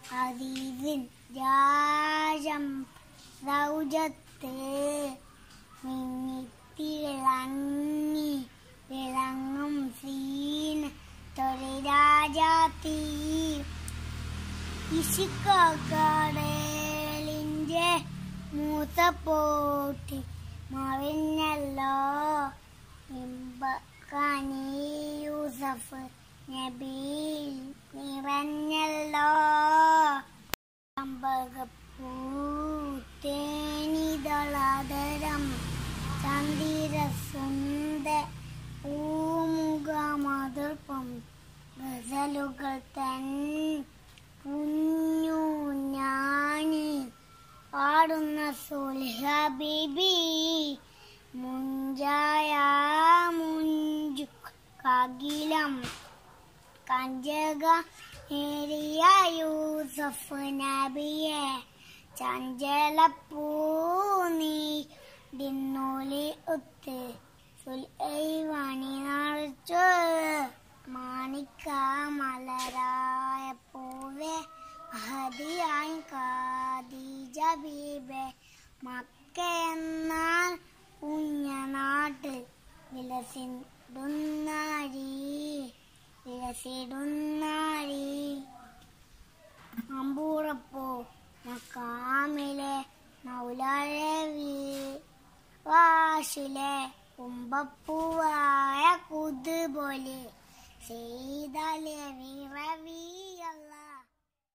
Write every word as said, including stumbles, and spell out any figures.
അദീസിൻ രാജം റൗജത്ത് മിന്നിത്തിളങ്ങി വിളങ്ങും സീൻ തൊഴിരാജാത്തി ഇശിക്കടലിന്റെ മൂത്ത പോട്ടി മറിഞ്ഞല്ലോ ഇമ്പക്കാനി യൂസഫ് നബി നിറഞ്ഞല്ലോ അമ്പകപ്പൂത്തേനിതളാദരം ചന്ദിരസുന്ദ പൂമുഖമതിർപ്പം ഗസലുകൾ തൻ കുഞ്ഞു ഞാനി പാടുന്ന സുൽഹ ബീബി മുഞ്ചായ മുഞ്ചു കകിലം കഞ്ചക ഏറിയ യൂസഫ് നബിയെ ചഞ്ചലപ്പൂനി ദിന്നൂലി ഒത്ത് സുൽഐവാണി നിറച്ചു മാണിക്ക മലരായ പൂവെ ഹദിയായി ഖദീജ ബീബി മക്ക എന്നാൽ കുഞ്ഞനാട്ട് വിലസിടുന്നാരി വിലസിടുന്നാരി അമ്പൂറപ്പൂ മക്കാമിലെ മൗലവി വാശിലെ കുമ്പപ്പൂവായ കുതുപോലെ ചെയ്താലെ വിറവിയല്ല